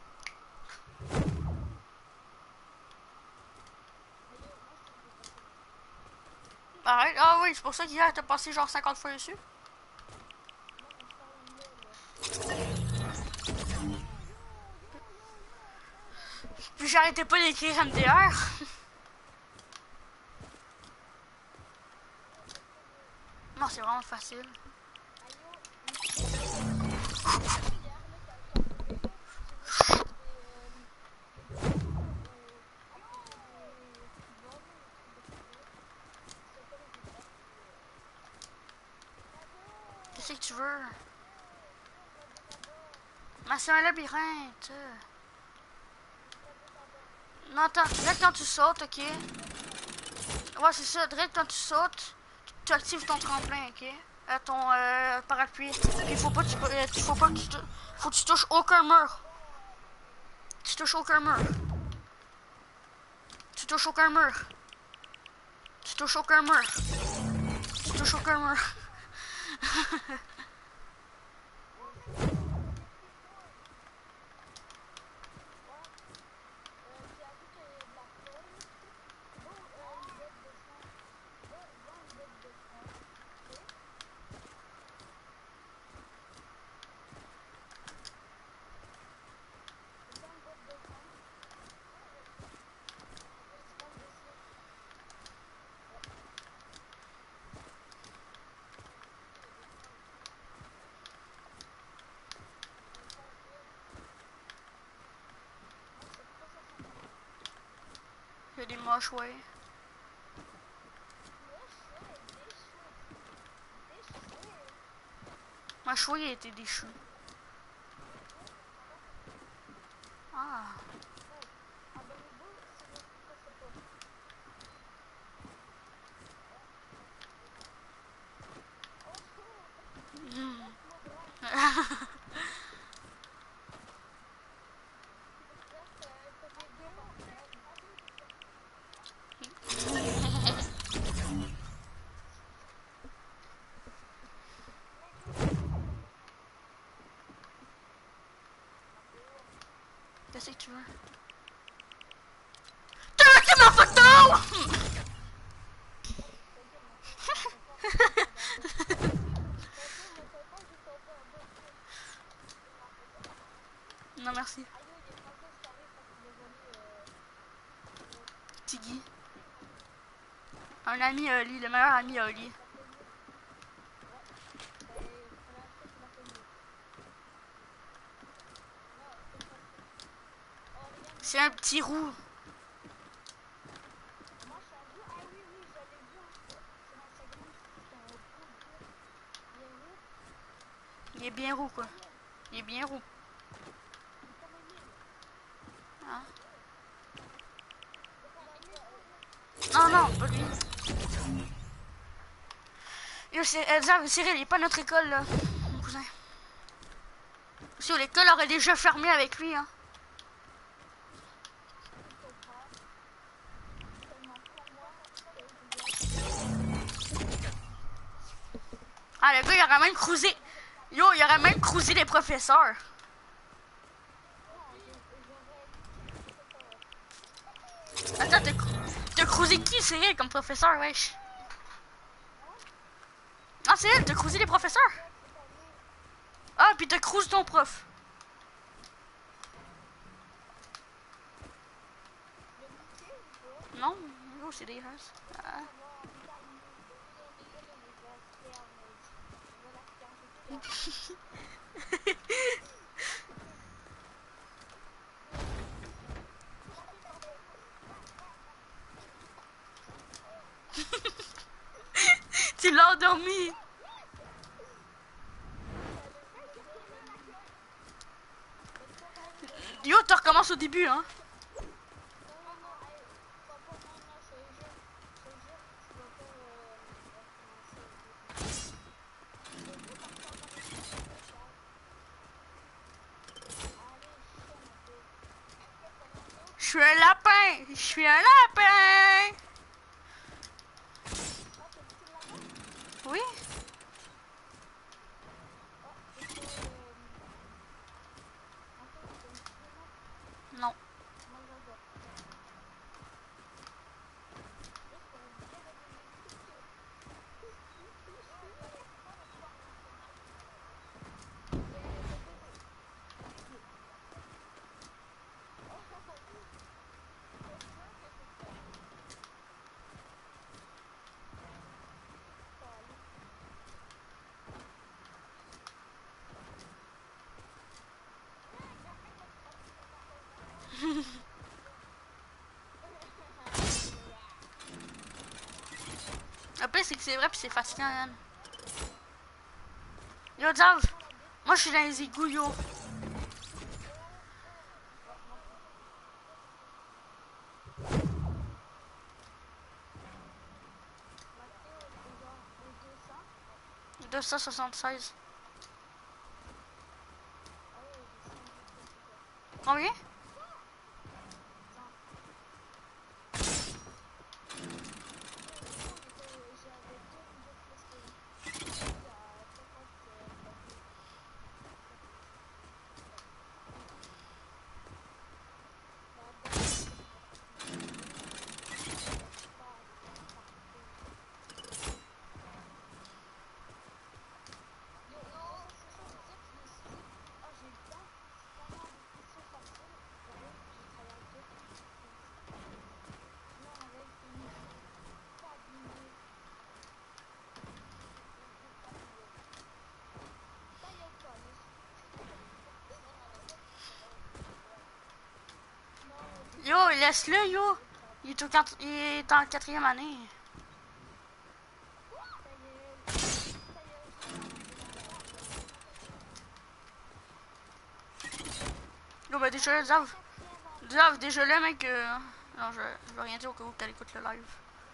Arrête. Ah oui, c'est pour ça qu'hier t'as passé genre cinquante fois dessus. Puis j'arrêtais pas d'écrire M D R. Non, c'est vraiment facile. Qu'est-ce que tu veux? Mais c'est un labyrinthe. Non, attends, direct quand tu sautes, ok? Ouais, c'est ça, direct quand tu sautes, tu actives ton tremplin, ok? Euh, ton euh, parapluie. Il faut pas que tu, euh, faut pas que tu, faut que tu touches aucun mur. Tu touches aucun mur. Tu touches aucun mur. Tu touches aucun mur. Tu touches aucun mur. Il y a des moches, ouais. Ma chouille a été déchue. Ah. Mm. Qu'est-ce que tu veux? T'as ma photo! Non merci. Tiggy. Un ami à Oli, le meilleur ami à Oli. C'est un petit roux. Il est bien roux quoi. Il est bien roux. Hein? Non, non, pas lui. Yo, c'est euh, Cyril, il est pas à notre école là, mon cousin. Si l'école aurait déjà fermé avec lui, hein. Ah, le gars, il aurait même cruisé. Yo, il aurait même cruisé les professeurs. Attends, t'as cruisé qui, Cyril, comme professeur, wesh? Ah, Cyril, t'as cruisé les professeurs? Ah, puis t'as cruisé ton prof. Non, yo, c'est des races. Ah. Tu l'as endormi. Yo, tu recommences au début, hein. Je suis un lapin. Je suis un lapin. Oui. Non. Après, c'est que c'est vrai, puis c'est fatigant, Yann. Yo, Dav, moi je suis dans les égouts, yo. deux cent soixante-seize. Combien? Yo, laisse-le, yo. Il est, au quatre... Il est en quatrième année. Yo, bah déjà, Dav. Dav, déjà là, mec. Euh... Non, je... je veux rien dire au cas où t'as écouté le live.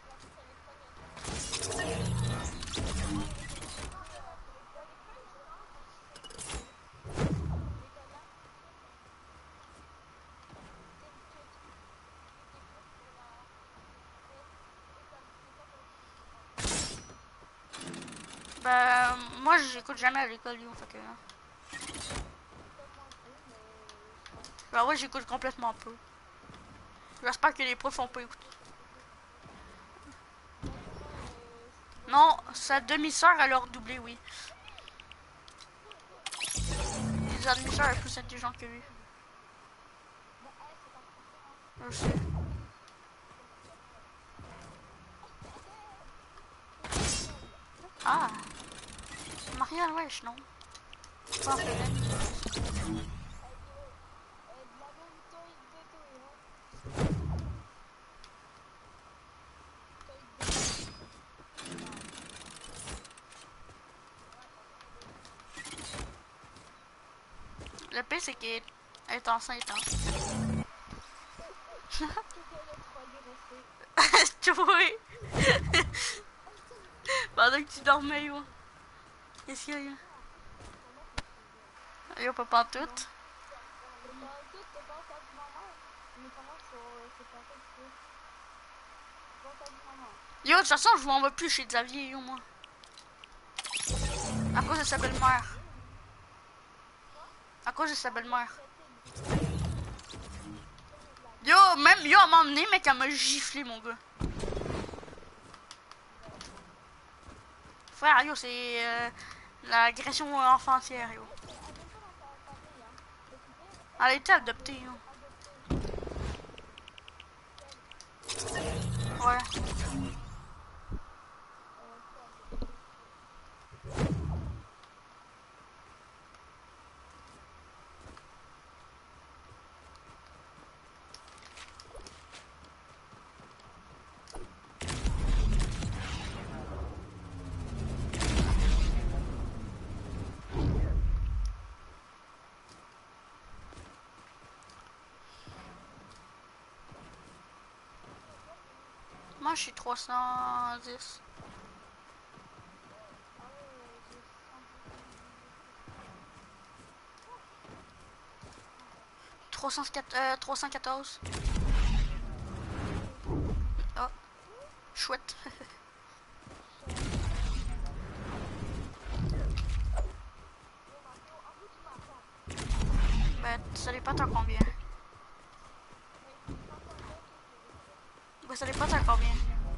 Bah, moi j'écoute jamais à l'école, yo, fait que... Bah ouais, j'écoute complètement peu. J'espère que les profs ont pas écouté. Non, sa demi-sœur elle a redoublé, oui. Sa demi-sœur est plus intelligente que lui. Je sais. Ah, Marianne, wesh, non. Pas le pire, c'est qu'elle est enceinte, hein. Oui. Pendant que tu dormais, yo. Qu'est-ce qu'il y a? Yo, pas pantoute. Yo, de toute façon, je m'en vais plus chez Xavier, yo, moi. À cause de sa belle-mère. À cause de sa belle-mère. Yo, même yo, elle m'a emmené, mec, elle m'a giflé, mon gars. Frère, yo, c'est euh, l'agression enfantière, yo. Elle a été adoptée, yo. Ouais. Moi, je suis trois cent dix. trois cent quatorze. Oh, chouette. Ben, ça dépend à combien. Ben, ça dépend à combien.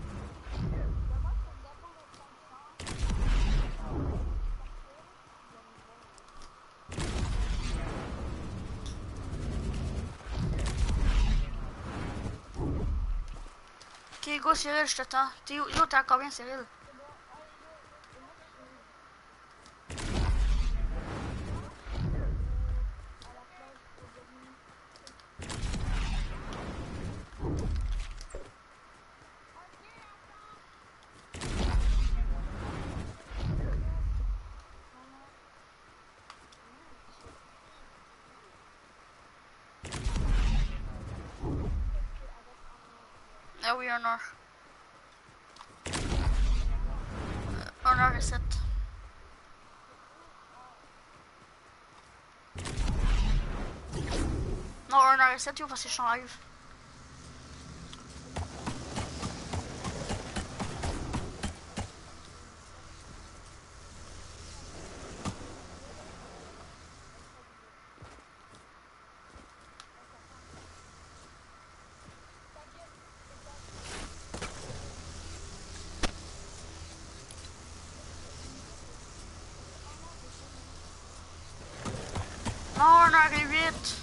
Ok, go Cyril, je t'attends. T'es où? Yo, t'es à combien, Cyril? Ah oui, un heure. Euh, un heure et sept. Non, un heure et sept, yo, parce que je suis en live. Non, un heure et huit.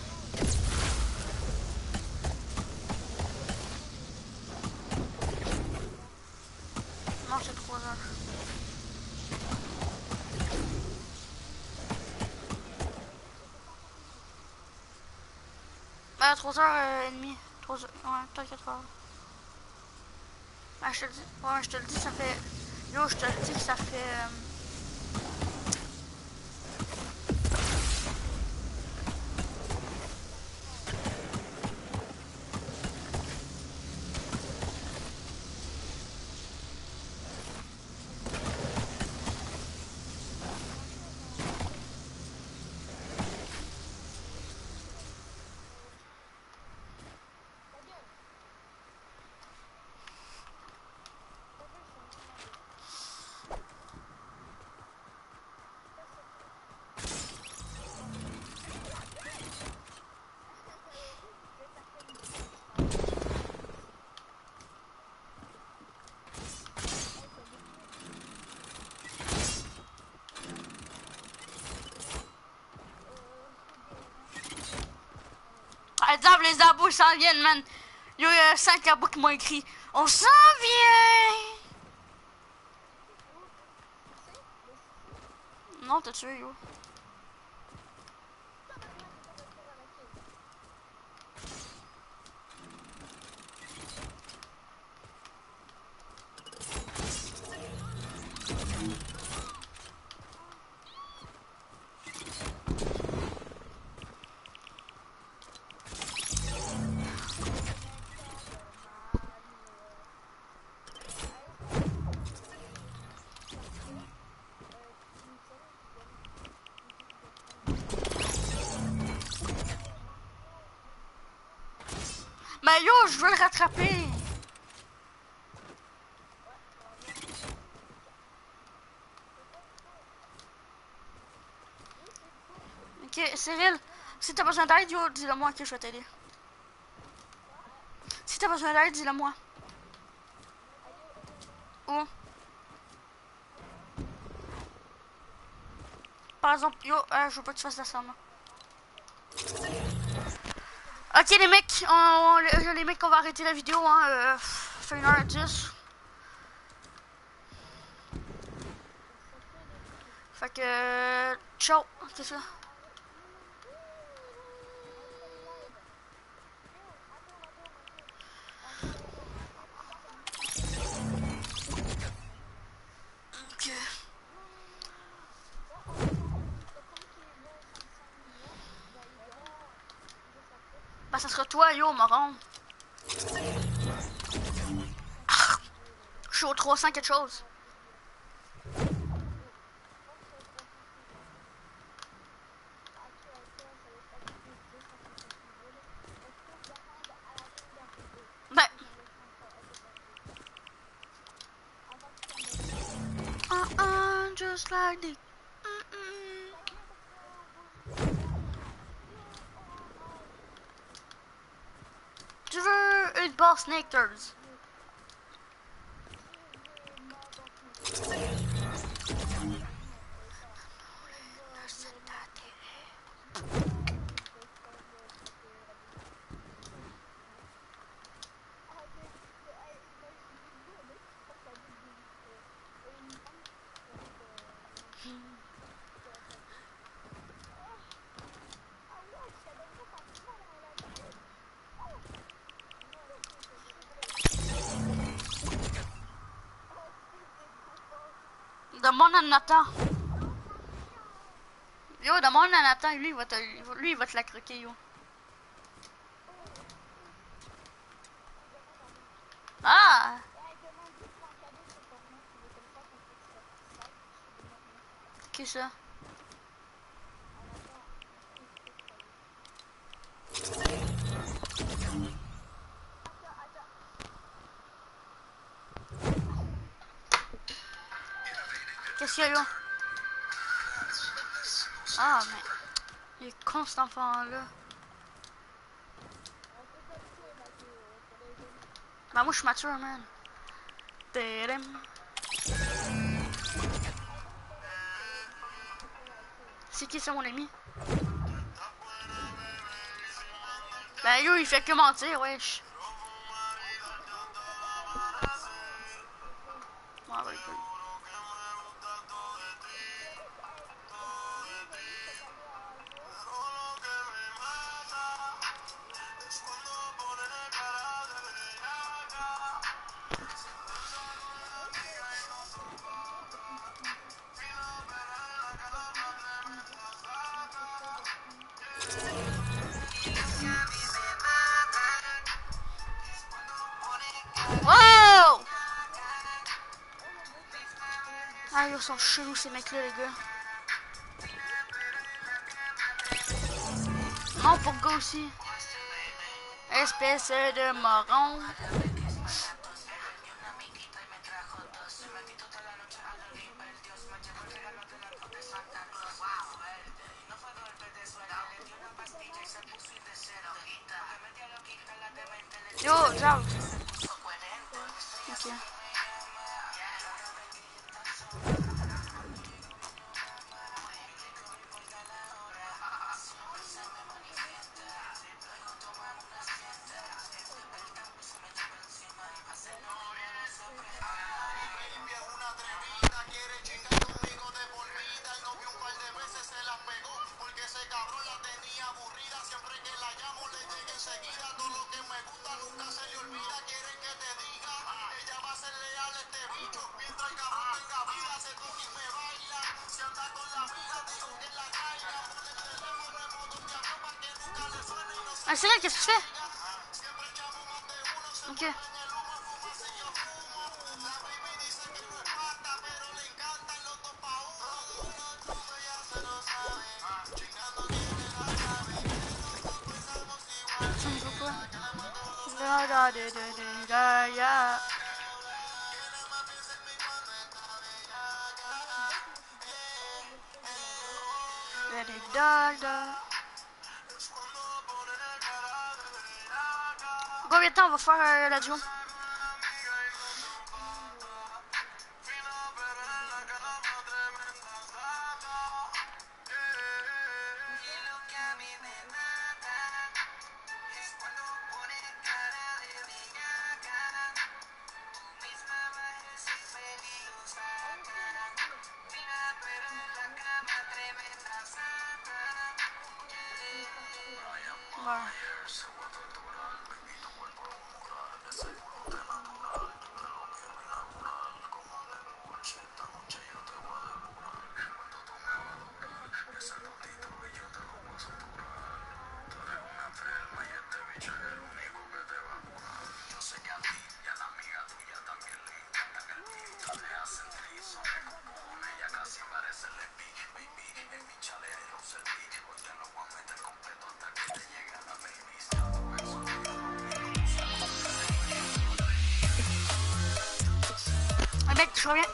Non, c'est trois heures. Bah, trois heures et demie. trois heures. Ouais, peut-être quatre heures. Bah, je te le dis. Ouais, je te le dis, ça fait. Yo, je te le dis que ça fait. Euh... Ah, diable, les abos s'en viennent, man. Yo, il y a cinq abos qui m'ont écrit. On s'en vient. Non, t'as tué, yo. Mais yo, je veux le rattraper. Ok, Cyril, si t'as besoin d'aide, yo, dis-le moi que je vais t'aider. Si t'as besoin d'aide, dis-le moi. Où? Par exemple, yo, euh, je veux pas que tu fasses la somme. Ok les mecs, on, on, les mecs, on va arrêter la vidéo, hein, euh, fait une heure dix. Fait que, euh, ciao, qu'est-ce que Ok. Bah ça sera toi, yo, marron. Ah, je suis au trois cents quelque chose. Ben. Uh-uh, just like this. Mm-mm. Tu veux une boss Snakers? Demande à Nathan. Yo, demande à Nathan, lui il va te, lui il va te la croquer, yo. Ah! Qu'est-ce que ça? Qu'est-ce qu'il y a là? Ah, mais... Il est con cet enfant-là. Bah moi je suis mature, man. Tadam. C'est qui ça, mon ami? Ben yo, il fait que mentir, wesh. Ouais, ouais, ouais. Wow! Ah, ils sont chelous ces mecs-là, les gars. Non, pour le gars aussi. Espèce de moron. Yo, ciao. Ok. Ah, c'est vrai, qu'est-ce que tu fais? Ok. Ça me fait quoi? Da da da da da da ya. Da da da da. Combien de temps on va faire euh, la duo? Ouais. Ah mec, je reviens.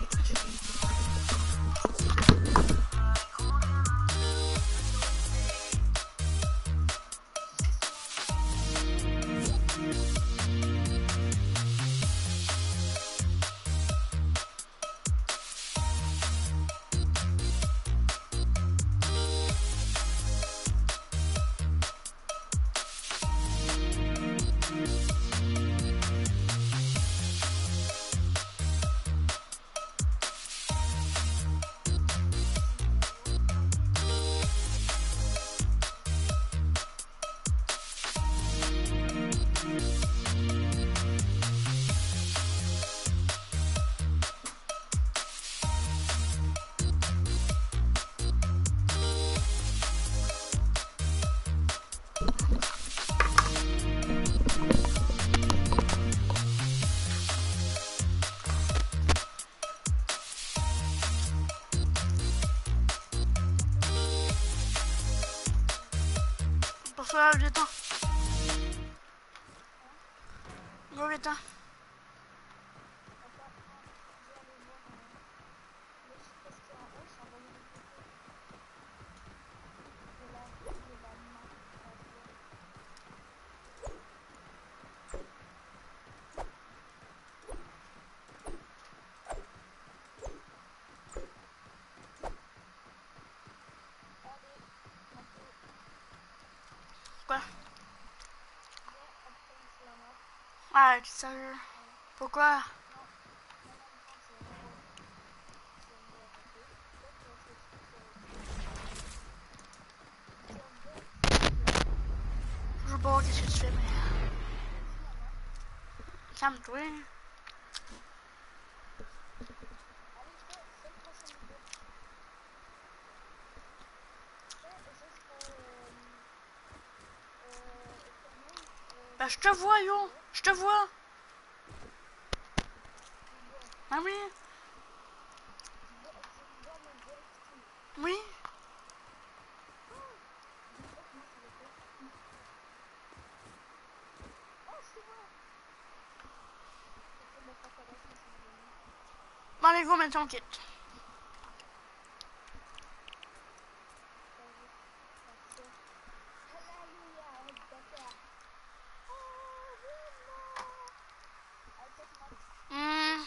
François, viens-t'en. Go, viens-t'en. Quoi? Ah, tu sérieux? Pourquoi? Je sais pas qu'est-ce que tu fais, mais... Calme-toi. Bah, je te vois, yo. Je te vois. Ah oui. Oui. Bon, allez, go, maintenant on quitte. Hmm.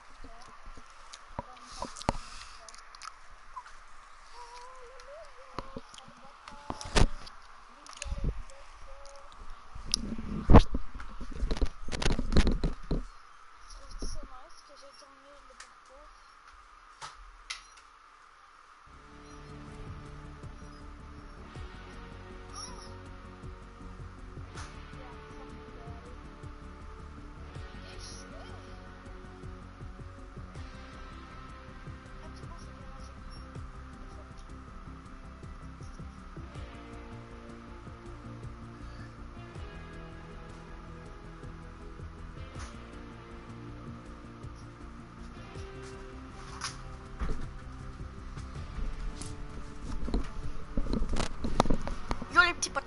Yo, les petits potes.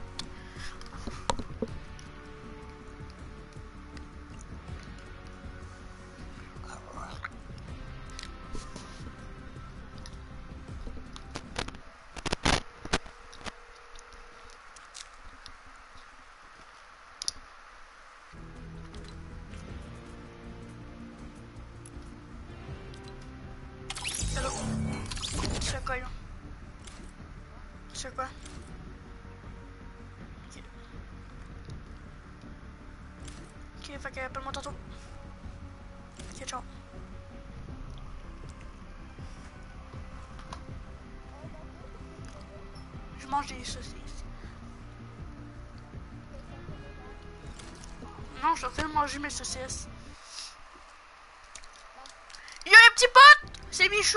Hello. Tu fais quoi, yo? Tu fais quoi? Ok. Ok, fait que appelle-moi tantôt. Ok, ciao. Je mange des saucisses. Non, je suis en train de manger mes saucisses. Yo les petits potes, c'est Michou.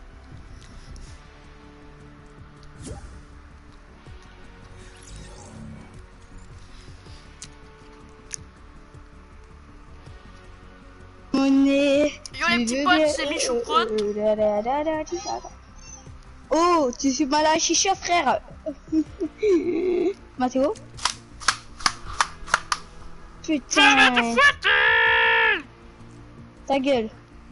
Monnaie. Yo les petits potes, c'est Michou Prout. Oh, tu suis mal à la chicha, frère. Mathéo. Putain. Ta gueule.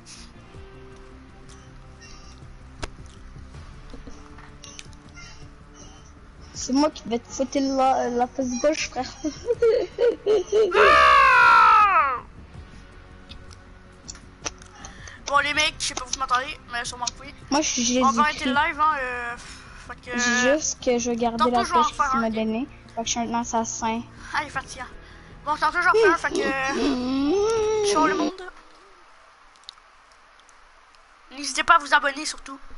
C'est moi qui vais te foutre la, la face gauche, frère. Bon les mecs, je sais pas si vous m'entendez, mais sûrement que oui. Moi, j'ai On va arrêter le live, hein. Euh, fait que... Juste que je gardais Tantôt, la je vais en pêche refaire qu'il un. m'a donnée. Fait que je suis maintenant assassin. Ah, il est fatigant. Bon, tantôt j'en refais un, fait que... Ciao le monde. N'hésitez pas à vous abonner surtout.